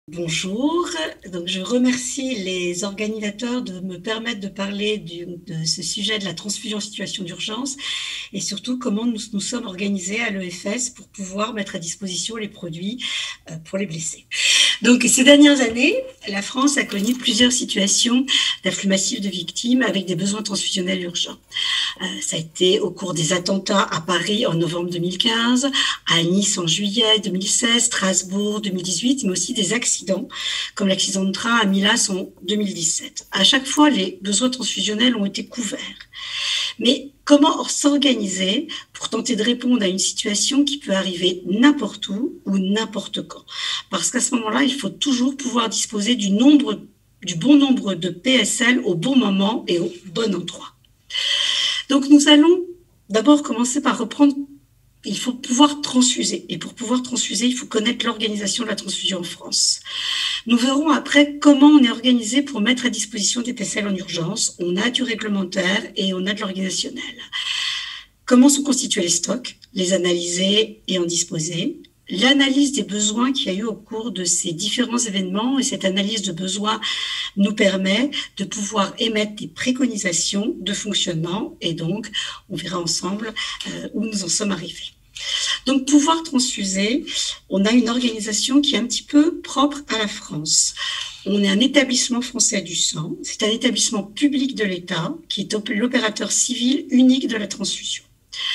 Bonjour, donc je remercie les organisateurs de me permettre de parler de ce sujet de la transfusion en situation d'urgence et surtout comment nous sommes organisés à l'EFS pour pouvoir mettre à disposition les produits pour les blessés. Donc ces dernières années, la France a connu plusieurs situations d'afflux massif de victimes avec des besoins transfusionnels urgents. Ça a été au cours des attentats à Paris en novembre 2015, à Nice en juillet 2016, Strasbourg 2018, mais aussi des accidents, comme l'accident de train à Milas en 2017. À chaque fois, les besoins transfusionnels ont été couverts. Mais comment s'organiser pour tenter de répondre à une situation qui peut arriver n'importe où ou n'importe quand? Parce qu'à ce moment-là, il faut toujours pouvoir disposer du bon nombre de PSL au bon moment et au bon endroit. Donc nous allons d'abord commencer par reprendre. Il faut pouvoir transfuser. Et pour pouvoir transfuser, il faut connaître l'organisation de la transfusion en France. Nous verrons après comment on est organisé pour mettre à disposition des PSL en urgence. On a du réglementaire et on a de l'organisationnel. Comment sont constitués les stocks, les analyser et en disposer. L'analyse des besoins qu'il y a eu au cours de ces différents événements, et cette analyse de besoins nous permet de pouvoir émettre des préconisations de fonctionnement, et donc on verra ensemble où nous en sommes arrivés. Donc pouvoir transfuser, on a une organisation qui est un petit peu propre à la France. On est un établissement français du sang, c'est un établissement public de l'État qui est l'opérateur civil unique de la transfusion.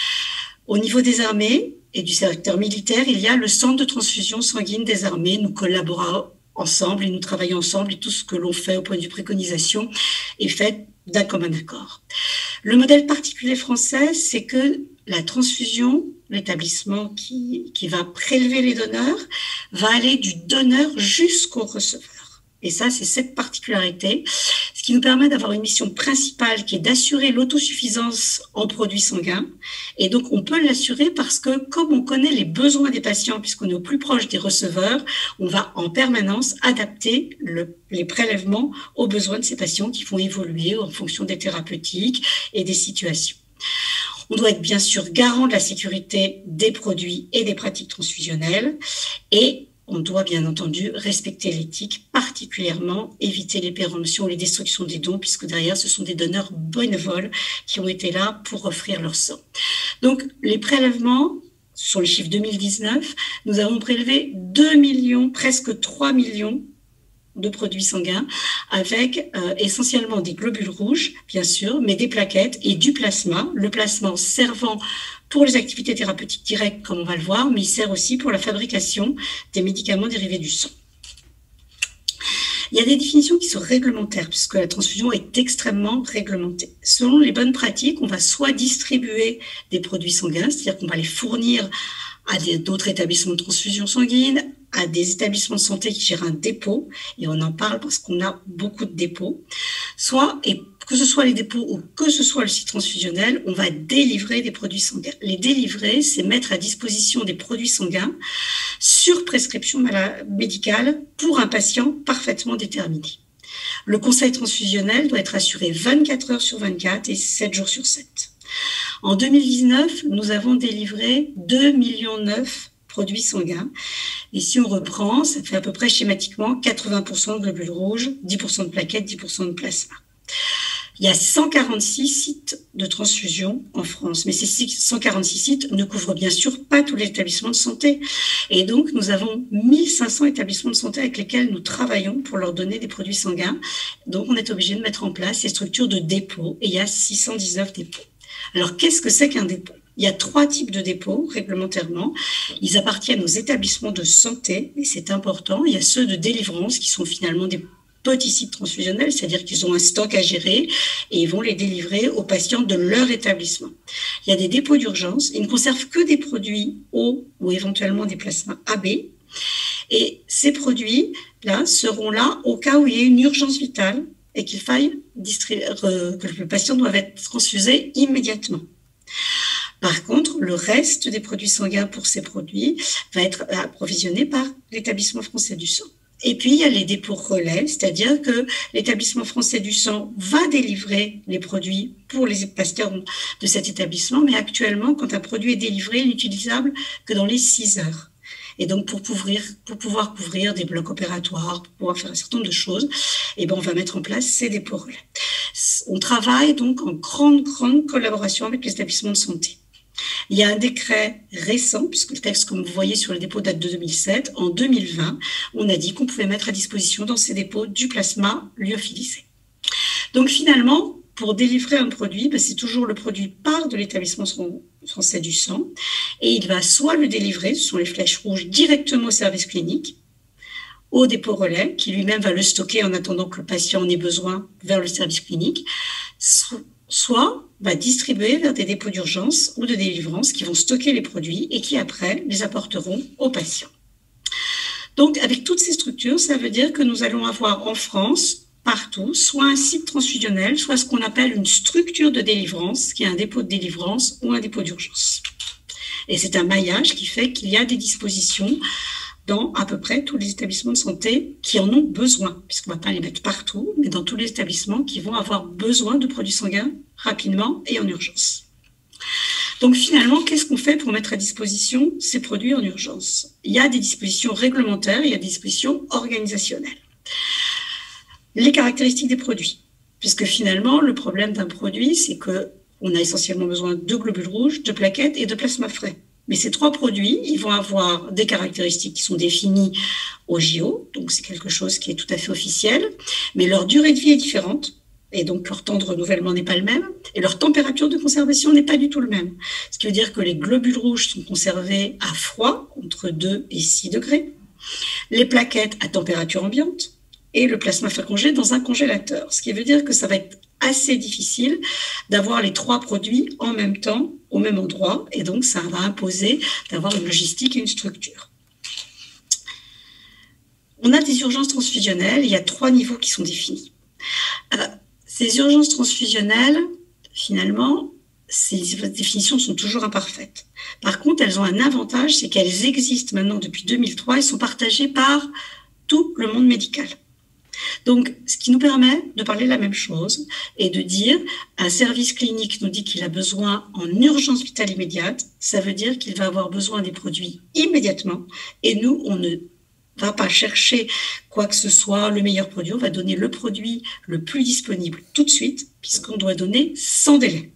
Au niveau des armées et du secteur militaire, il y a le centre de transfusion sanguine des armées. Nous collaborons ensemble et nous travaillons ensemble et tout ce que l'on fait au point de vue préconisation est fait d'un commun accord. Le modèle particulier français, c'est que la transfusion, l'établissement qui va prélever les donneurs, va aller du donneur jusqu'au receveur. Et ça, c'est cette particularité, ce qui nous permet d'avoir une mission principale qui est d'assurer l'autosuffisance en produits sanguins. Et donc, on peut l'assurer parce que, comme on connaît les besoins des patients, puisqu'on est au plus proche des receveurs, on va en permanence adapter les prélèvements aux besoins de ces patients qui vont évoluer en fonction des thérapeutiques et des situations. On doit être bien sûr garant de la sécurité des produits et des pratiques transfusionnelles et on doit bien entendu respecter l'éthique, particulièrement éviter les péremptions ou les destructions des dons, puisque derrière, ce sont des donneurs bénévoles qui ont été là pour offrir leur sang. Donc, les prélèvements, sur les chiffres 2019, nous avons prélevé 2 millions, presque 3 millions de produits sanguins, avec essentiellement des globules rouges, bien sûr, mais des plaquettes et du plasma, le plasma servant pour les activités thérapeutiques directes, comme on va le voir, mais il sert aussi pour la fabrication des médicaments dérivés du sang. Il y a des définitions qui sont réglementaires, puisque la transfusion est extrêmement réglementée. Selon les bonnes pratiques, on va soit distribuer des produits sanguins, c'est-à-dire qu'on va les fournir à d'autres établissements de transfusion sanguine, à des établissements de santé qui gèrent un dépôt, et on en parle parce qu'on a beaucoup de dépôts, soit, et que ce soit les dépôts ou que ce soit le site transfusionnel, on va délivrer des produits sanguins. Les délivrer, c'est mettre à disposition des produits sanguins sur prescription médicale pour un patient parfaitement déterminé. Le conseil transfusionnel doit être assuré 24 heures sur 24 et 7 jours sur 7. En 2019, nous avons délivré 2,9 millions produits sanguins. Et si on reprend, ça fait à peu près schématiquement 80% de globules rouges, 10% de plaquettes, 10% de plasma. Il y a 146 sites de transfusion en France, mais ces 146 sites ne couvrent bien sûr pas tous les établissements de santé. Et donc, nous avons 1500 établissements de santé avec lesquels nous travaillons pour leur donner des produits sanguins. Donc, on est obligé de mettre en place ces structures de dépôt, et il y a 619 dépôts. Alors, qu'est-ce que c'est qu'un dépôt? Il y a 3 types de dépôts réglementairement. Ils appartiennent aux établissements de santé, et c'est important. Il y a ceux de délivrance qui sont finalement des petits sites transfusionnels, c'est-à-dire qu'ils ont un stock à gérer et ils vont les délivrer aux patients de leur établissement. Il y a des dépôts d'urgence, ils ne conservent que des produits O ou éventuellement des plasmas AB. Et ces produits-là seront là au cas où il y ait une urgence vitale et qu'il faille que le patient doit être transfusé immédiatement. Par contre, le reste des produits sanguins pour ces produits va être approvisionné par l'établissement français du sang. Et puis, il y a les dépôts relais, c'est-à-dire que l'établissement français du sang va délivrer les produits pour les patients de cet établissement, mais actuellement, quand un produit est délivré, il n'est utilisable que dans les 6 heures. Et donc, pour pouvoir couvrir des blocs opératoires, pour pouvoir faire un certain nombre de choses, eh ben, on va mettre en place ces dépôts relais. On travaille donc en grande collaboration avec les établissements de santé. Il y a un décret récent, puisque le texte, comme vous voyez sur le dépôt, date de 2007. En 2020, on a dit qu'on pouvait mettre à disposition dans ces dépôts du plasma lyophilisé. Donc finalement, pour délivrer un produit, c'est toujours le produit part de l'établissement français du sang, et il va soit le délivrer, ce sont les flèches rouges, directement au service clinique, au dépôt relais, qui lui-même va le stocker en attendant que le patient en ait besoin vers le service clinique, soit va distribuer vers des dépôts d'urgence ou de délivrance qui vont stocker les produits et qui après les apporteront aux patients. Donc avec toutes ces structures, ça veut dire que nous allons avoir en France, partout, soit un site transfusionnel, soit ce qu'on appelle une structure de délivrance, qui est un dépôt de délivrance ou un dépôt d'urgence. Et c'est un maillage qui fait qu'il y a des dispositions dans à peu près tous les établissements de santé qui en ont besoin, puisqu'on ne va pas les mettre partout, mais dans tous les établissements qui vont avoir besoin de produits sanguins rapidement et en urgence. Donc finalement, qu'est-ce qu'on fait pour mettre à disposition ces produits en urgence? Il y a des dispositions réglementaires, il y a des dispositions organisationnelles. Les caractéristiques des produits, puisque finalement, le problème d'un produit, c'est qu'on a essentiellement besoin de globules rouges, de plaquettes et de plasma frais. Mais ces trois produits, ils vont avoir des caractéristiques qui sont définies au JO, donc c'est quelque chose qui est tout à fait officiel, mais leur durée de vie est différente, et donc leur temps de renouvellement n'est pas le même, et leur température de conservation n'est pas du tout le même. Ce qui veut dire que les globules rouges sont conservés à froid, entre 2 et 6 degrés, les plaquettes à température ambiante, et le plasma frais congelé dans un congélateur, ce qui veut dire que ça va être assez difficile d'avoir les trois produits en même temps, au même endroit, et donc ça va imposer d'avoir une logistique et une structure. On a des urgences transfusionnelles, il y a 3 niveaux qui sont définis. Ces urgences transfusionnelles, finalement, ces définitions sont toujours imparfaites. Par contre, elles ont un avantage, c'est qu'elles existent maintenant depuis 2003 et sont partagées par tout le monde médical. Donc, ce qui nous permet de parler de la même chose et de dire un service clinique nous dit qu'il a besoin en urgence vitale immédiate, ça veut dire qu'il va avoir besoin des produits immédiatement et nous, on ne va pas chercher quoi que ce soit, le meilleur produit, on va donner le produit le plus disponible tout de suite puisqu'on doit donner sans délai.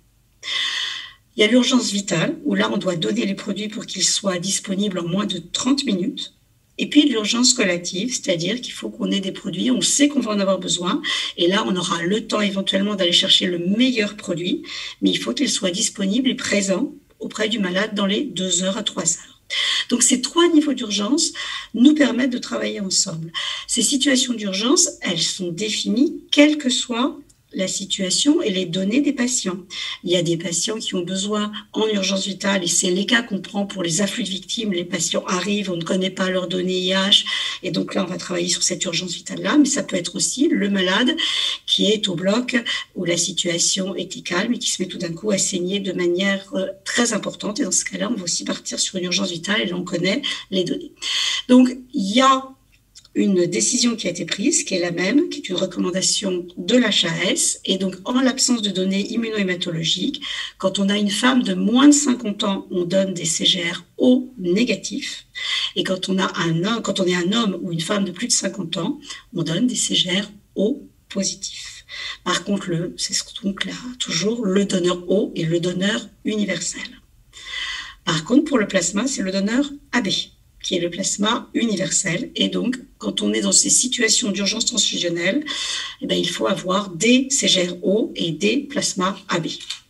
Il y a l'urgence vitale où là, on doit donner les produits pour qu'ils soient disponibles en moins de 30 minutes. Et puis l'urgence relative, c'est-à-dire qu'il faut qu'on ait des produits, on sait qu'on va en avoir besoin, et là on aura le temps éventuellement d'aller chercher le meilleur produit, mais il faut qu'il soit disponible et présent auprès du malade dans les 2 heures à 3 heures. Donc ces 3 niveaux d'urgence nous permettent de travailler ensemble. Ces situations d'urgence, elles sont définies quelle que soit la situation et les données des patients. Il y a des patients qui ont besoin en urgence vitale et c'est les cas qu'on prend pour les afflux de victimes. Les patients arrivent, on ne connaît pas leurs données IH et donc là on va travailler sur cette urgence vitale-là, mais ça peut être aussi le malade qui est au bloc où la situation était calme et qui se met tout d'un coup à saigner de manière très importante et dans ce cas-là on va aussi partir sur une urgence vitale et là on connaît les données. Donc il y a une décision qui a été prise, qui est la même, qui est une recommandation de l'HAS. Et donc, en l'absence de données immunohématologiques, quand on a une femme de moins de 50 ans, on donne des CGR O négatifs. Et quand on est un homme ou une femme de plus de 50 ans, on donne des CGR O positifs. Par contre, c'est donc là toujours le donneur O et le donneur universel. Par contre, pour le plasma, c'est le donneur AB, qui est le plasma universel. Et donc, quand on est dans ces situations d'urgence transfusionnelle, eh bien, il faut avoir des CGR-O et des plasmas AB.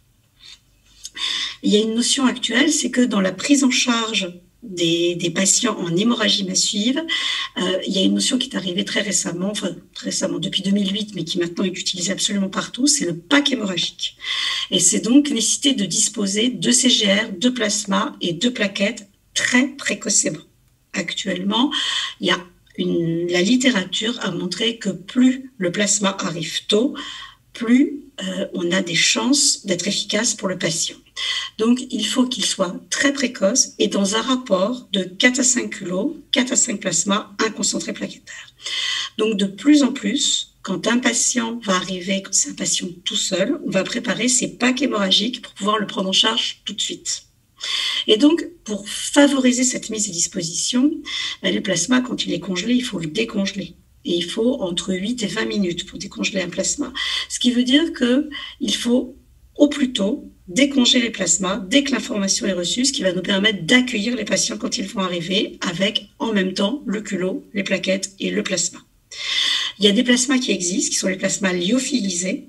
Il y a une notion actuelle, c'est que dans la prise en charge des patients en hémorragie massive, il y a une notion qui est arrivée très récemment, depuis 2008, mais qui maintenant est utilisée absolument partout, c'est le pack hémorragique. Et c'est donc nécessité de disposer de CGR, de plasma et de plaquettes très précocement. Actuellement, la littérature a montré que plus le plasma arrive tôt, plus on a des chances d'être efficace pour le patient. Donc, il faut qu'il soit très précoce et dans un rapport de 4 à 5 kg, 4 à 5 plasmas, un concentré plaquettaire. Donc, de plus en plus, quand un patient va arriver, quand c'est un patient tout seul, on va préparer ses packs hémorragiques pour pouvoir le prendre en charge tout de suite. Et donc, pour favoriser cette mise à disposition, le plasma, quand il est congelé, il faut le décongeler. Et il faut entre 8 et 20 minutes pour décongeler un plasma. Ce qui veut dire qu'il faut au plus tôt décongeler les plasmas dès que l'information est reçue, ce qui va nous permettre d'accueillir les patients quand ils vont arriver avec en même temps le culot, les plaquettes et le plasma. Il y a des plasmas qui existent, qui sont les plasmas lyophilisés,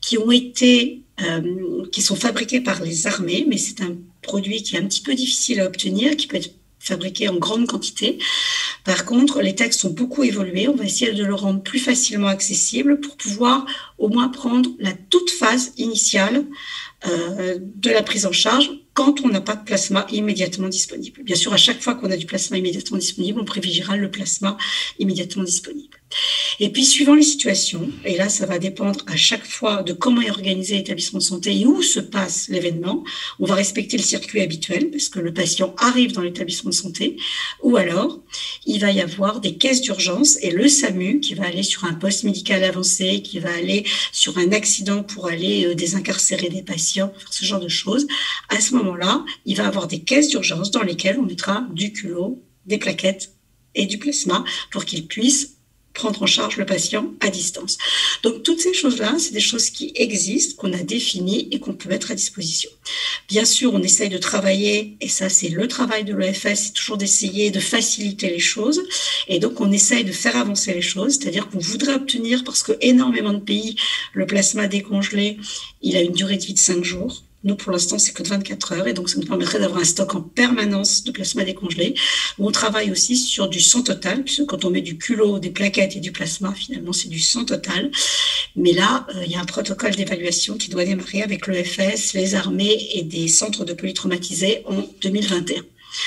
qui sont fabriqués par les armées, mais c'est un produit qui est un petit peu difficile à obtenir, qui peut être fabriqué en grande quantité. Par contre, les textes ont beaucoup évolué. On va essayer de le rendre plus facilement accessible pour pouvoir au moins prendre la toute phase initiale de la prise en charge quand on n'a pas de plasma immédiatement disponible. Bien sûr, à chaque fois qu'on a du plasma immédiatement disponible, on privilégiera le plasma immédiatement disponible. Et puis, suivant les situations, et là, ça va dépendre à chaque fois de comment est organisé l'établissement de santé et où se passe l'événement, on va respecter le circuit habituel parce que le patient arrive dans l'établissement de santé, ou alors, il va y avoir des caisses d'urgence et le SAMU qui va aller sur un poste médical avancé, qui va aller sur un accident pour aller désincarcérer des patients, ce genre de choses. À ce moment-là, il va y avoir des caisses d'urgence dans lesquelles on mettra du culot, des plaquettes et du plasma pour qu'ils puissent prendre en charge le patient à distance. Donc, toutes ces choses-là, c'est des choses qui existent, qu'on a définies et qu'on peut mettre à disposition. Bien sûr, on essaye de travailler, et ça, c'est le travail de l'EFS, c'est toujours d'essayer de faciliter les choses. Et donc, on essaye de faire avancer les choses, c'est-à-dire qu'on voudrait obtenir, parce que énormément de pays, le plasma décongelé, il a une durée de vie de 5 jours. Nous, pour l'instant, c'est que de 24 heures et donc ça nous permettrait d'avoir un stock en permanence de plasma décongelé. On travaille aussi sur du sang total, puisque quand on met du culot, des plaquettes et du plasma, finalement, c'est du sang total. Mais là, il y a un protocole d'évaluation qui doit démarrer avec l'EFS, les armées et des centres de polytraumatisés en 2021.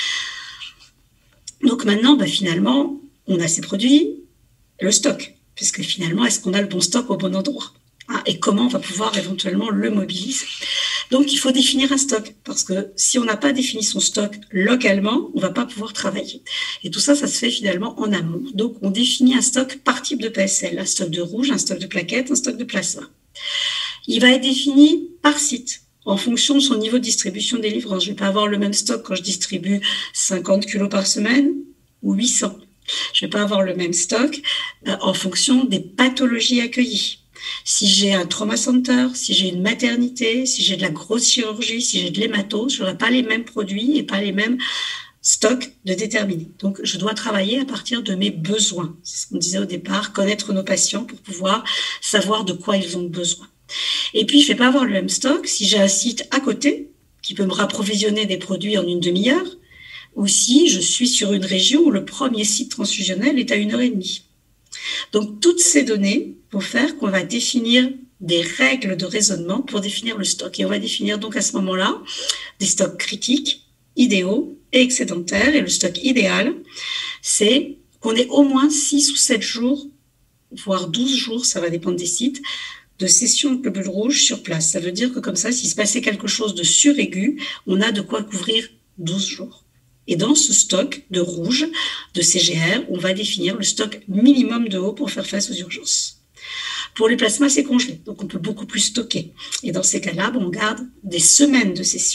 Donc maintenant, finalement, on a ces produits, le stock, puisque finalement, est-ce qu'on a le bon stock au bon endroit ? Et comment on va pouvoir éventuellement le mobiliser. Donc, il faut définir un stock, parce que si on n'a pas défini son stock localement, on ne va pas pouvoir travailler. Et tout ça, ça se fait finalement en amont. Donc, on définit un stock par type de PSL, un stock de rouge, un stock de plaquettes, un stock de plasma. Il va être défini par site, en fonction de son niveau de distribution des livrances. Je ne vais pas avoir le même stock quand je distribue 50 kilos par semaine ou 800. Je ne vais pas avoir le même stock en fonction des pathologies accueillies. Si j'ai un trauma center, si j'ai une maternité, si j'ai de la grosse chirurgie, si j'ai de l'hémato, je n'aurai pas les mêmes produits et pas les mêmes stocks de déterminer. Donc, je dois travailler à partir de mes besoins. C'est ce qu'on disait au départ, connaître nos patients pour pouvoir savoir de quoi ils ont besoin. Et puis, je ne vais pas avoir le même stock si j'ai un site à côté qui peut me rapprovisionner des produits en une demi-heure ou si je suis sur une région où le premier site transfusionnel est à 1h30. Donc, toutes ces données vont faire qu'on va définir des règles de raisonnement pour définir le stock. Et on va définir donc à ce moment-là des stocks critiques, idéaux et excédentaires. Et le stock idéal, c'est qu'on ait au moins 6 ou 7 jours, voire 12 jours, ça va dépendre des sites, de session de globules rouges sur place. Ça veut dire que comme ça, s'il se passait quelque chose de suraigu, on a de quoi couvrir 12 jours. Et dans ce stock de rouge, de CGR, on va définir le stock minimum de eau pour faire face aux urgences. Pour les plasmas, c'est congelé, donc on peut beaucoup plus stocker. Et dans ces cas-là, on garde des semaines de session.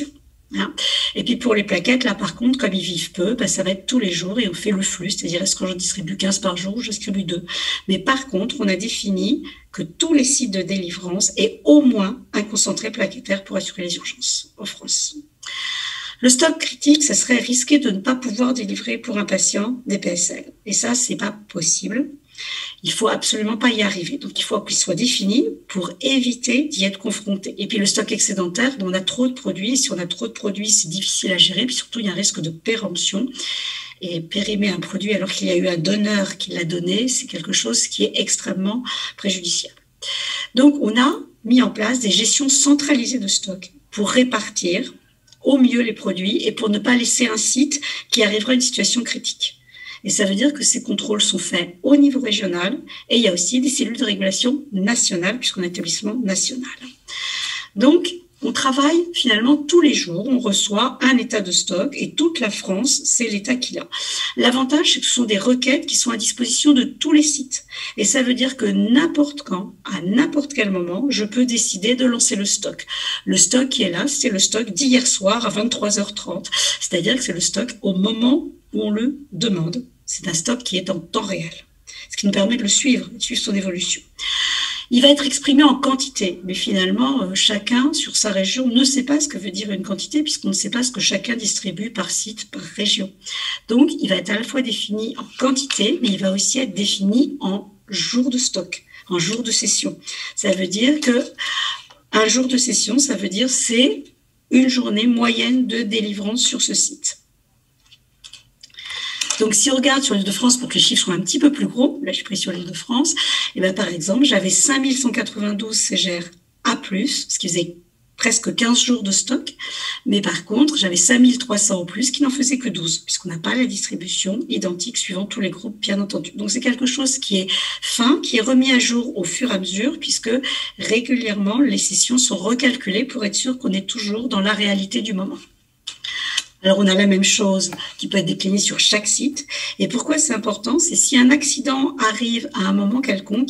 Et puis pour les plaquettes, là par contre, comme ils vivent peu, ça va être tous les jours et on fait le flux, c'est-à-dire est-ce que je distribue 15 par jour ou je distribue 2. Mais par contre, on a défini que tous les sites de délivrance aient au moins un concentré plaquettaire pour assurer les urgences en France. Le stock critique, ça serait risqué de ne pas pouvoir délivrer pour un patient des PSL. Et ça, c'est pas possible. Il faut absolument pas y arriver. Donc, il faut qu'il soit défini pour éviter d'y être confronté. Et puis, le stock excédentaire, on a trop de produits. Et si on a trop de produits, c'est difficile à gérer. Puis surtout, il y a un risque de péremption. Et périmer un produit alors qu'il y a eu un donneur qui l'a donné, c'est quelque chose qui est extrêmement préjudiciable. Donc, on a mis en place des gestions centralisées de stock pour répartir au mieux les produits et pour ne pas laisser un site qui arrivera à une situation critique. Et ça veut dire que ces contrôles sont faits au niveau régional et il y a aussi des cellules de régulation nationales puisqu'on est un établissement national. Donc, on travaille finalement tous les jours, on reçoit un état de stock et toute la France, c'est l'état qu'il a. L'avantage, c'est que ce sont des requêtes qui sont à disposition de tous les sites. Et ça veut dire que n'importe quand, à n'importe quel moment, je peux décider de lancer le stock. Le stock qui est là, c'est le stock d'hier soir à 23h30. C'est-à-dire que c'est le stock au moment où on le demande. C'est un stock qui est en temps réel, ce qui nous permet de le suivre, de suivre son évolution. Il va être exprimé en quantité, mais finalement, chacun, sur sa région, ne sait pas ce que veut dire une quantité, puisqu'on ne sait pas ce que chacun distribue par site, par région. Donc, il va être à la fois défini en quantité, mais il va aussi être défini en jours de stock, en jours de session. Ça veut dire que un jour de session, ça veut dire c'est une journée moyenne de délivrance sur ce site. Donc, si on regarde sur l'Île-de-France, pour que les chiffres soient un petit peu plus gros, là, je suis pris sur l'Île-de-France, et bien, par exemple, j'avais 5192 CGR A+, ce qui faisait presque 15 jours de stock, mais par contre, j'avais 5300 en plus qui n'en faisaient que 12, puisqu'on n'a pas la distribution identique suivant tous les groupes, bien entendu. Donc, c'est quelque chose qui est fin, qui est remis à jour au fur et à mesure, puisque régulièrement, les sessions sont recalculées pour être sûr qu'on est toujours dans la réalité du moment. Alors, on a la même chose qui peut être déclinée sur chaque site. Et pourquoi c'est important? C'est si un accident arrive à un moment quelconque,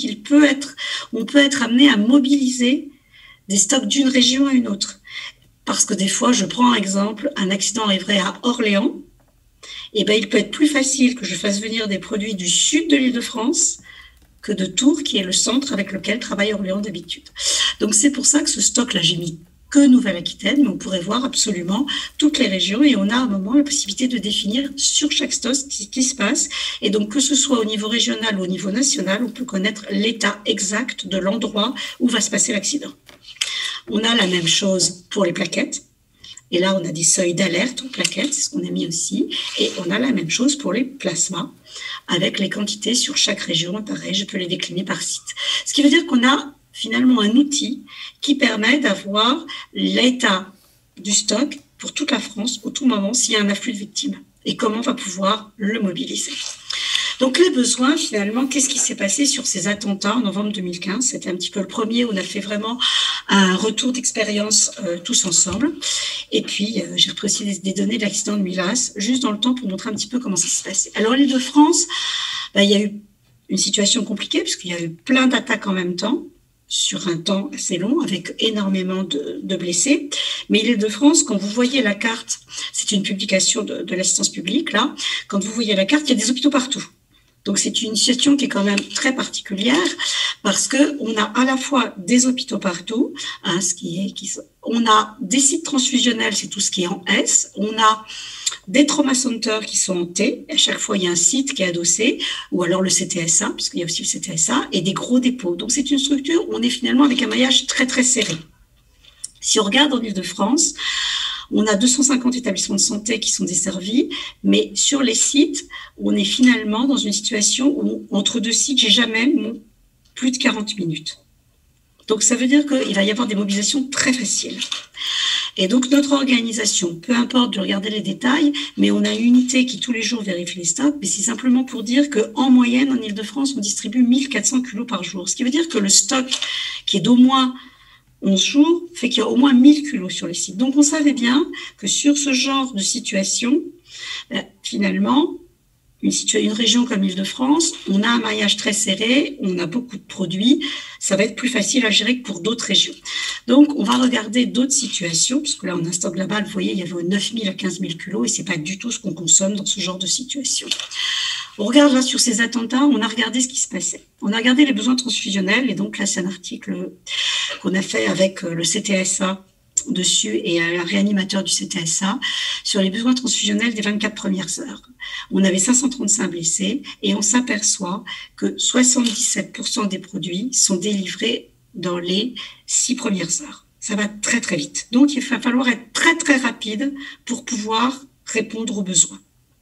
on peut être amené à mobiliser des stocks d'une région à une autre. Parce que des fois, je prends un exemple, un accident arriverait à Orléans, et ben, il peut être plus facile que je fasse venir des produits du sud de l'Île-de-France que de Tours, qui est le centre avec lequel travaille Orléans d'habitude. Donc, c'est pour ça que ce stock-là, j'ai mis que Nouvelle-Aquitaine, mais on pourrait voir absolument toutes les régions et on a à un moment la possibilité de définir sur chaque stock ce qui se passe. Et donc, que ce soit au niveau régional ou au niveau national, on peut connaître l'état exact de l'endroit où va se passer l'accident. On a la même chose pour les plaquettes. Et là, on a des seuils d'alerte aux plaquettes, c'est ce qu'on a mis aussi. Et on a la même chose pour les plasmas, avec les quantités sur chaque région. Pareil, je peux les décliner par site. Ce qui veut dire qu'on a finalement un outil qui permet d'avoir l'état du stock pour toute la France, au tout moment, s'il y a un afflux de victimes. Et comment on va pouvoir le mobiliser. Donc les besoins, finalement, qu'est-ce qui s'est passé sur ces attentats en novembre 2015? C'était un petit peu le premier où on a fait vraiment un retour d'expérience tous ensemble. Et puis, j'ai repris aussi des données de l'accident de Milas, juste dans le temps pour montrer un petit peu comment ça s'est passé. Alors, l'Île-de-France, il y a eu une situation compliquée puisqu'il y a eu plein d'attaques en même temps, sur un temps assez long, avec énormément de blessés. Mais l'Île-de-France, quand vous voyez la carte, c'est une publication de l'assistance publique, là, quand vous voyez la carte, il y a des hôpitaux partout. Donc, c'est une situation qui est quand même très particulière parce que on a à la fois des hôpitaux partout, hein, on a des sites transfusionnels, c'est tout ce qui est en S, on a des trauma centers qui sont en T, à chaque fois il y a un site qui est adossé, ou alors le CTSA, puisqu'il y a aussi le CTSA, et des gros dépôts. Donc, c'est une structure où on est finalement avec un maillage très, très serré. Si on regarde en Île-de-France, on a 250 établissements de santé qui sont desservis, mais sur les sites, on est finalement dans une situation où, entre deux sites, j'ai jamais plus de 40 minutes. Donc, ça veut dire qu'il va y avoir des mobilisations très faciles. Et donc, notre organisation, peu importe de regarder les détails, mais on a une unité qui tous les jours vérifie les stocks, mais c'est simplement pour dire qu'en moyenne, en Île-de-France, on distribue 1400 kilos par jour. Ce qui veut dire que le stock, qui est d'au moins 11 jours, fait qu'il y a au moins 1000 kilos sur les sites. Donc, on savait bien que sur ce genre de situation, finalement, une région comme l'Île-de-France, on a un maillage très serré, on a beaucoup de produits, ça va être plus facile à gérer que pour d'autres régions. Donc, on va regarder d'autres situations, parce que là, on a un stock global, vous voyez, il y avait 9000 à 15 000 kilos, et c'est pas du tout ce qu'on consomme dans ce genre de situation. On regarde là sur ces attentats, on a regardé ce qui se passait. On a regardé les besoins transfusionnels, et donc là, c'est un article qu'on a fait avec le CTSA dessus et un réanimateur du CTSA sur les besoins transfusionnels des 24 premières heures. On avait 535 blessés et on s'aperçoit que 77% des produits sont délivrés dans les 6 premières heures. Ça va très très vite. Donc il va falloir être très très rapide pour pouvoir répondre aux besoins.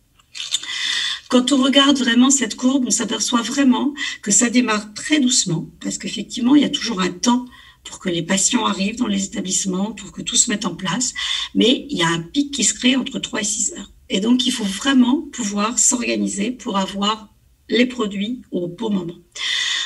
Quand on regarde vraiment cette courbe, on s'aperçoit vraiment que ça démarre très doucement parce qu'effectivement, il y a toujours un temps pour que les patients arrivent dans les établissements, pour que tout se mette en place. Mais il y a un pic qui se crée entre 3 et 6 heures. Et donc, il faut vraiment pouvoir s'organiser pour avoir les produits au bon moment.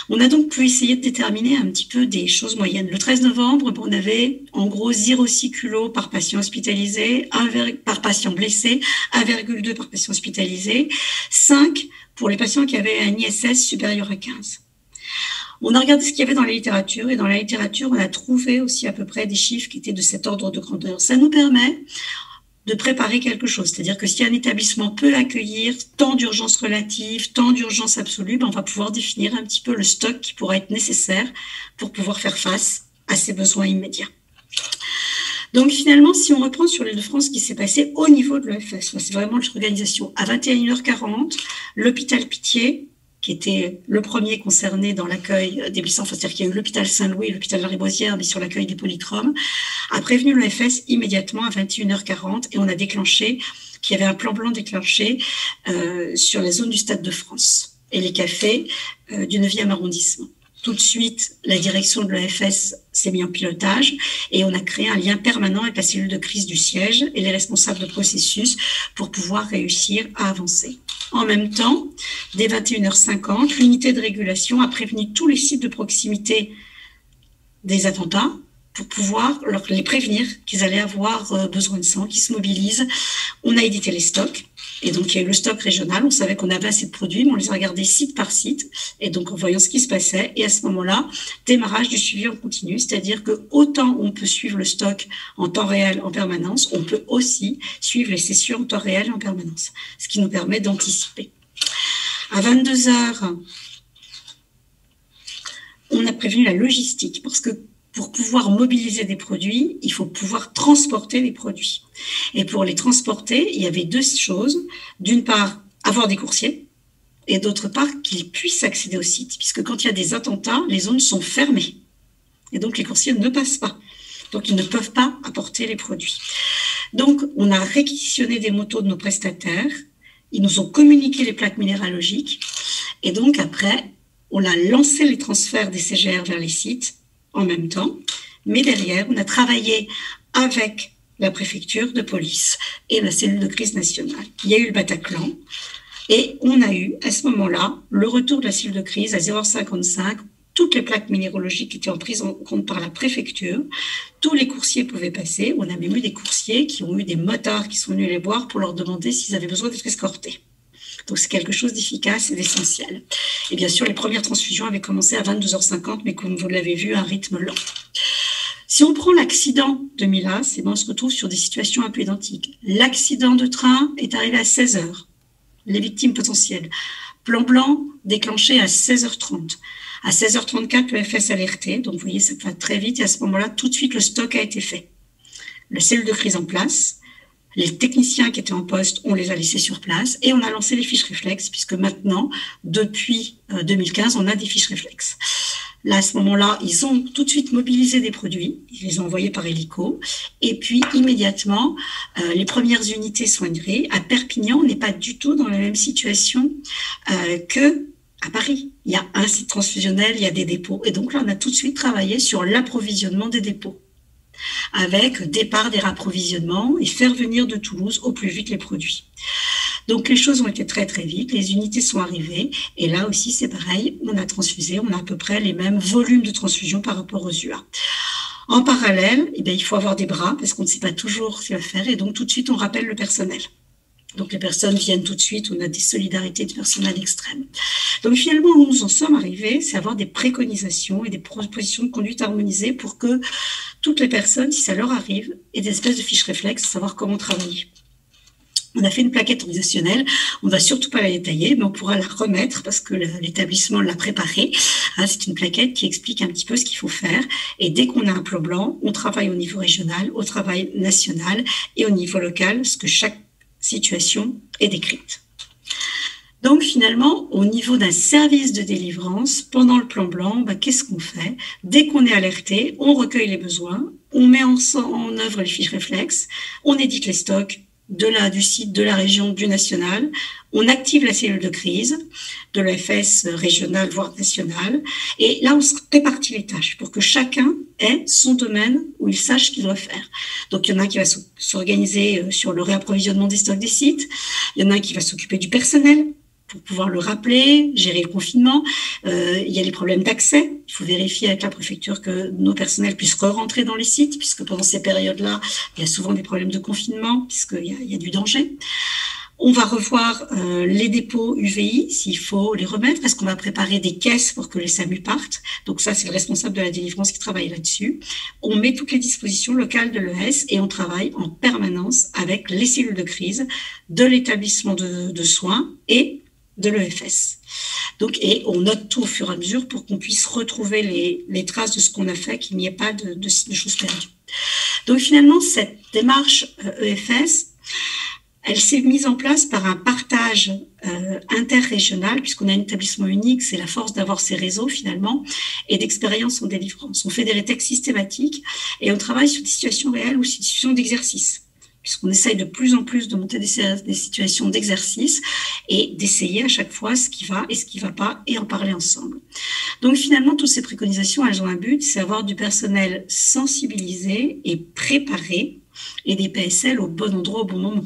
On a donc pu essayer de déterminer un petit peu des choses moyennes. Le 13 novembre, on avait en gros 0,6 kg par patient hospitalisé, par patient blessé, 1,2 par patient hospitalisé, 5 pour les patients qui avaient un ISS supérieur à 15. On a regardé ce qu'il y avait dans la littérature, et dans la littérature, on a trouvé aussi à peu près des chiffres qui étaient de cet ordre de grandeur. Ça nous permet de préparer quelque chose. C'est-à-dire que si un établissement peut accueillir tant d'urgences relatives, tant d'urgences absolues, on va pouvoir définir un petit peu le stock qui pourra être nécessaire pour pouvoir faire face à ces besoins immédiats. Donc finalement, si on reprend sur l'Île-de-France ce qui s'est passé au niveau de l'EFS, c'est vraiment l'organisation. À 21h40, l'hôpital Pitié, qui était le premier concerné dans l'accueil des blessés, c'est-à-dire qu'il y a eu l'hôpital Saint-Louis, l'hôpital de la Riboisière, mais sur l'accueil des polychromes, a prévenu l'EFS immédiatement à 21h40 et on a déclenché, qu'il y avait un plan blanc déclenché sur la zone du Stade de France et les cafés du 9e arrondissement. Tout de suite, la direction de l'EFS s'est mise en pilotage et on a créé un lien permanent avec la cellule de crise du siège et les responsables de processus pour pouvoir réussir à avancer. En même temps, dès 21h50, l'unité de régulation a prévenu tous les sites de proximité des attentats pour pouvoir les prévenir qu'ils allaient avoir besoin de sang, qu'ils se mobilisent. On a édité les stocks. Et donc, il y a eu le stock régional. On savait qu'on avait assez de produits, mais on les a regardés site par site. Et donc, en voyant ce qui se passait. Et à ce moment-là, démarrage du suivi en continu. C'est-à-dire que autant on peut suivre le stock en temps réel, en permanence, on peut aussi suivre les sessions en temps réel, en permanence. Ce qui nous permet d'anticiper. À 22h, on a prévenu la logistique. Parce que pour pouvoir mobiliser des produits, il faut pouvoir transporter les produits. Et pour les transporter, il y avait deux choses. D'une part, avoir des coursiers, et d'autre part, qu'ils puissent accéder au site. Puisque quand il y a des attentats, les zones sont fermées. Et donc, les coursiers ne passent pas. Donc, ils ne peuvent pas apporter les produits. Donc, on a réquisitionné des motos de nos prestataires. Ils nous ont communiqué les plaques minéralogiques. Et donc, après, on a lancé les transferts des CGR vers les sites en même temps, mais derrière, on a travaillé avec la préfecture de police et la cellule de crise nationale. Il y a eu le Bataclan et on a eu, à ce moment-là, le retour de la cellule de crise à 0,55, toutes les plaques minéralogiques étaient prises en compte par la préfecture, tous les coursiers pouvaient passer, on a même eu des coursiers qui ont eu des motards qui sont venus les voir pour leur demander s'ils avaient besoin d'être escortés. Donc, c'est quelque chose d'efficace et d'essentiel. Et bien sûr, les premières transfusions avaient commencé à 22h50, mais comme vous l'avez vu, à un rythme lent. Si on prend l'accident de Milas, on se retrouve sur des situations un peu identiques. L'accident de train est arrivé à 16h. Les victimes potentielles. Plan blanc déclenché à 16h30. À 16h34, le FS alerté. Donc, vous voyez, ça va très vite. Et à ce moment-là, tout de suite, le stock a été fait. La cellule de crise en place. Les techniciens qui étaient en poste, on les a laissés sur place et on a lancé les fiches réflexes puisque maintenant, depuis 2015, on a des fiches réflexes. Là, à ce moment-là, ils ont tout de suite mobilisé des produits, ils les ont envoyés par hélico et puis immédiatement, les premières unités soignerées. À Perpignan, on n'est pas du tout dans la même situation que à Paris. Il y a un site transfusionnel, il y a des dépôts et donc là, on a tout de suite travaillé sur l'approvisionnement des dépôts, avec départ des rapprovisionnements et faire venir de Toulouse au plus vite les produits. Donc les choses ont été très très vite, les unités sont arrivées et là aussi c'est pareil, on a transfusé, on a à peu près les mêmes volumes de transfusion par rapport aux UA. En parallèle, il faut avoir des bras parce qu'on ne sait pas toujours ce qu'il va faire et donc tout de suite on rappelle le personnel. Donc les personnes viennent tout de suite, on a des solidarités de personnel extrêmes. Donc finalement, où nous en sommes arrivés, c'est avoir des préconisations et des propositions de conduite harmonisées pour que toutes les personnes, si ça leur arrive, aient des espèces de fiches réflexes, savoir comment travailler. On a fait une plaquette organisationnelle, on ne va surtout pas la détailler, mais on pourra la remettre parce que l'établissement l'a préparée. C'est une plaquette qui explique un petit peu ce qu'il faut faire. Et dès qu'on a un plan blanc, on travaille au niveau régional, au travail national et au niveau local, ce que chaque situation est décrite. Donc finalement, au niveau d'un service de délivrance, pendant le plan blanc, qu'est-ce qu'on fait? Dès qu'on est alerté, on recueille les besoins, on met en œuvre les fiches réflexes, on édite les stocks du site, de la région, du national, on active la cellule de crise de l'EFS régional, voire national, et là on se répartit les tâches pour que chacun ait son domaine où il sache ce qu'il doit faire. Donc il y en a un qui va s'organiser sur le réapprovisionnement des stocks des sites, il y en a un qui va s'occuper du personnel, pour pouvoir le rappeler, gérer le confinement. Il y a les problèmes d'accès. Il faut vérifier avec la préfecture que nos personnels puissent re-rentrer dans les sites, puisque pendant ces périodes-là, il y a souvent des problèmes de confinement, puisqu'il y a du danger. On va revoir les dépôts UVI, s'il faut les remettre. Est-ce qu'on va préparer des caisses pour que les SAMU partent? Donc ça, c'est le responsable de la délivrance qui travaille là-dessus. On met toutes les dispositions locales de l'ES et on travaille en permanence avec les cellules de crise de l'établissement de soins et de l'EFS. Donc, et on note tout au fur et à mesure pour qu'on puisse retrouver les traces de ce qu'on a fait, qu'il n'y ait pas de choses perdues. Donc finalement, cette démarche EFS, elle s'est mise en place par un partage interrégional, puisqu'on a un établissement unique, c'est la force d'avoir ces réseaux finalement, et d'expérience en délivrance. On fait des rétextes systématiques et on travaille sur des situations réelles ou situations d'exercice, puisqu'on essaye de plus en plus de monter des situations d'exercice et d'essayer à chaque fois ce qui va et ce qui ne va pas et en parler ensemble. Donc finalement, toutes ces préconisations, elles ont un but, c'est avoir du personnel sensibilisé et préparé et des PSL au bon endroit au bon moment.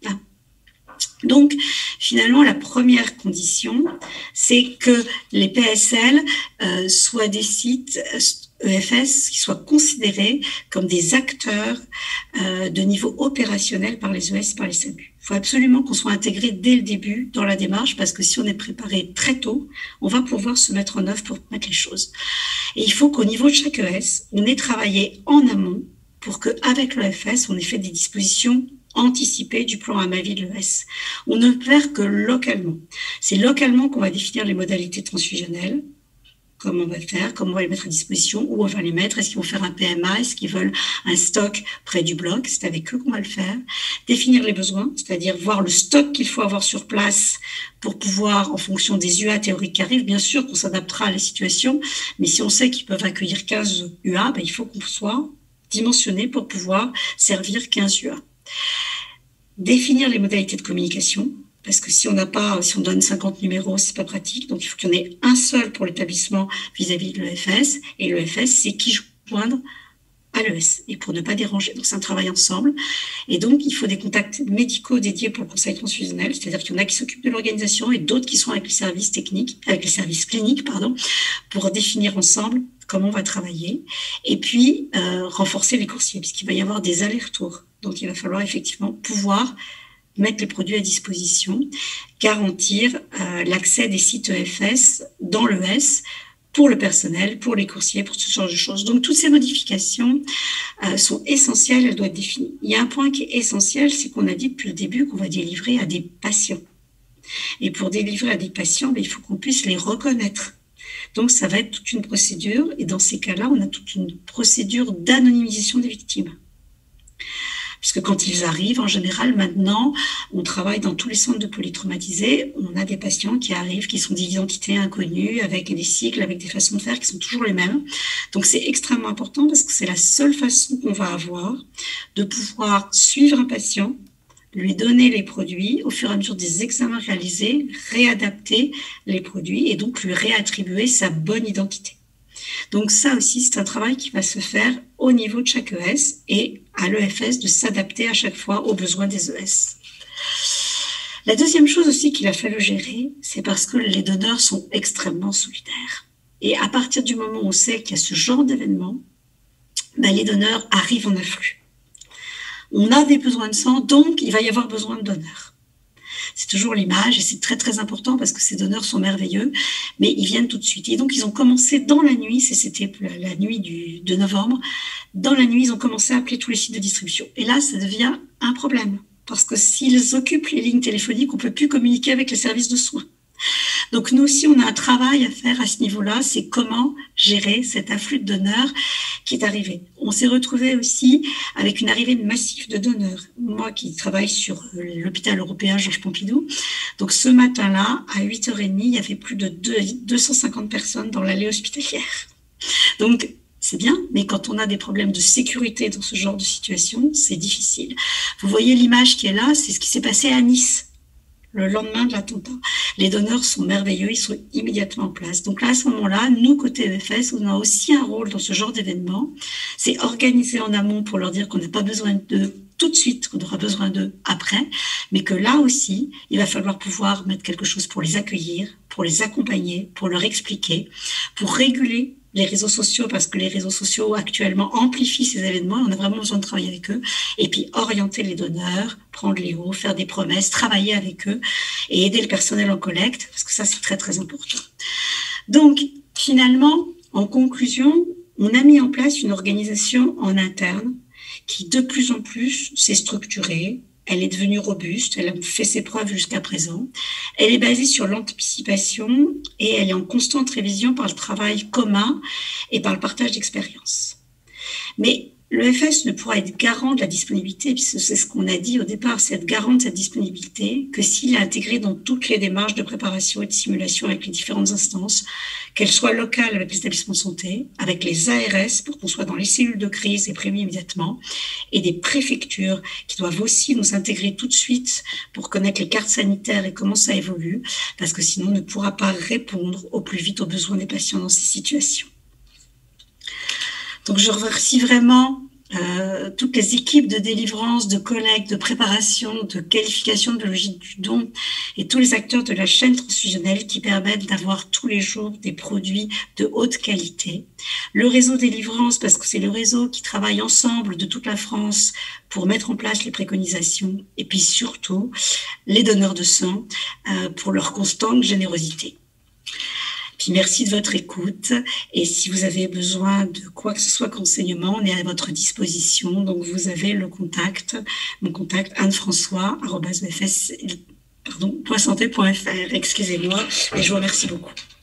Donc, finalement, la première condition, c'est que les PSL soient des sites EFS qui soient considérés comme des acteurs de niveau opérationnel par les ES, par les SAMU. Il faut absolument qu'on soit intégré dès le début dans la démarche, parce que si on est préparé très tôt, on va pouvoir se mettre en œuvre pour mettre les choses. Et il faut qu'au niveau de chaque ES, on ait travaillé en amont pour qu'avec l'EFS, on ait fait des dispositions anticipé du plan à ma vie de l'ES. On ne peut faire que localement. C'est localement qu'on va définir les modalités transfusionnelles, comment on va le faire, comment on va les mettre à disposition, où on va les mettre, est-ce qu'ils vont faire un PMA, est-ce qu'ils veulent un stock près du bloc, c'est avec eux qu'on va le faire. Définir les besoins, c'est-à-dire voir le stock qu'il faut avoir sur place pour pouvoir, en fonction des UA théoriques qui arrivent, bien sûr qu'on s'adaptera à la situation, mais si on sait qu'ils peuvent accueillir 15 UA, il faut qu'on soit dimensionné pour pouvoir servir 15 UA. Définir les modalités de communication, parce que si on donne 50 numéros, c'est pas pratique. Donc, il faut qu'il y en ait un seul pour l'établissement vis-à-vis de l'EFS. Et l'EFS, c'est qui joindre à l'ES, et pour ne pas déranger. Donc, c'est un travail ensemble. Et donc, il faut des contacts médicaux dédiés pour le conseil transfusionnel. C'est-à-dire qu'il y en a qui s'occupent de l'organisation et d'autres qui sont avec les services techniques, avec les services cliniques, pour définir ensemble comment on va travailler. Et puis, renforcer les coursiers, puisqu'il va y avoir des allers-retours. Donc, il va falloir effectivement pouvoir mettre les produits à disposition, garantir l'accès des sites EFS dans l'ES pour le personnel, pour les coursiers, pour ce genre de choses. Donc, toutes ces modifications sont essentielles, elles doivent être définies. Il y a un point qui est essentiel, c'est qu'on a dit depuis le début qu'on va délivrer à des patients. Et pour délivrer à des patients, il faut qu'on puisse les reconnaître. Donc, ça va être toute une procédure. Et dans ces cas-là, on a toute une procédure d'anonymisation des victimes. Puisque quand ils arrivent, en général, maintenant, on travaille dans tous les centres de polytraumatisés. On a des patients qui arrivent, qui sont d'identité inconnue, avec des cycles, avec des façons de faire qui sont toujours les mêmes. Donc, c'est extrêmement important parce que c'est la seule façon qu'on va avoir de pouvoir suivre un patient, lui donner les produits, au fur et à mesure des examens réalisés, réadapter les produits et donc lui réattribuer sa bonne identité. Donc ça aussi, c'est un travail qui va se faire au niveau de chaque ES et à l'EFS de s'adapter à chaque fois aux besoins des ES. La deuxième chose aussi qu'il a fallu gérer, c'est parce que les donneurs sont extrêmement solidaires. Et à partir du moment où on sait qu'il y a ce genre d'événement, les donneurs arrivent en afflux. On a des besoins de sang, donc il va y avoir besoin de donneurs. C'est toujours l'image et c'est très très important parce que ces donneurs sont merveilleux, mais ils viennent tout de suite. Et donc ils ont commencé dans la nuit, c'était la nuit de novembre, dans la nuit ils ont commencé à appeler tous les sites de distribution. Et là ça devient un problème parce que s'ils occupent les lignes téléphoniques, on ne peut plus communiquer avec les services de soins. Donc nous aussi, on a un travail à faire à ce niveau-là, c'est comment gérer cet afflux de donneurs qui est arrivé. On s'est retrouvé aussi avec une arrivée massive de donneurs. Moi qui travaille sur l'hôpital européen Georges Pompidou, donc ce matin-là, à 8h30, il y avait plus de 250 personnes dans l'allée hospitalière. Donc c'est bien, mais quand on a des problèmes de sécurité dans ce genre de situation, c'est difficile. Vous voyez l'image qui est là, c'est ce qui s'est passé à Nice. Le lendemain de l'attentat. Les donneurs sont merveilleux, ils sont immédiatement en place. Donc là, à ce moment-là, nous, côté EFS, on a aussi un rôle dans ce genre d'événement. C'est organiser en amont pour leur dire qu'on n'a pas besoin d'eux tout de suite qu'on aura besoin d'eux après, mais que là aussi, il va falloir pouvoir mettre quelque chose pour les accueillir, pour les accompagner, pour leur expliquer, pour réguler les réseaux sociaux, parce que les réseaux sociaux actuellement amplifient ces événements, on a vraiment besoin de travailler avec eux, et puis orienter les donneurs, prendre les hauts, faire des promesses, travailler avec eux, et aider le personnel en collecte, parce que ça c'est très très important. Donc finalement, en conclusion, on a mis en place une organisation en interne qui de plus en plus s'est structurée. Elle est devenue robuste, elle a fait ses preuves jusqu'à présent. Elle est basée sur l'anticipation et elle est en constante révision par le travail commun et par le partage d'expériences. Mais l'EFS ne pourra être garant de la disponibilité, puisque c'est ce qu'on a dit au départ, c'est être garant de cette disponibilité, que s'il est intégré dans toutes les démarches de préparation et de simulation avec les différentes instances, qu'elles soient locales avec les établissements de santé, avec les ARS pour qu'on soit dans les cellules de crise et prévenus immédiatement, et des préfectures qui doivent aussi nous intégrer tout de suite pour connaître les cartes sanitaires et comment ça évolue, parce que sinon on ne pourra pas répondre au plus vite aux besoins des patients dans ces situations. Donc je remercie vraiment toutes les équipes de délivrance, de collecte, de préparation, de qualification de logique du don et tous les acteurs de la chaîne transfusionnelle qui permettent d'avoir tous les jours des produits de haute qualité. Le réseau délivrance, parce que c'est le réseau qui travaille ensemble de toute la France pour mettre en place les préconisations, et puis surtout les donneurs de sang pour leur constante générosité. Puis merci de votre écoute, et si vous avez besoin de quoi que ce soit qu'enseignement, on est à votre disposition. Donc vous avez le contact, mon contact anne-françois@efs.santé.fr. Excusez-moi, et je vous remercie beaucoup.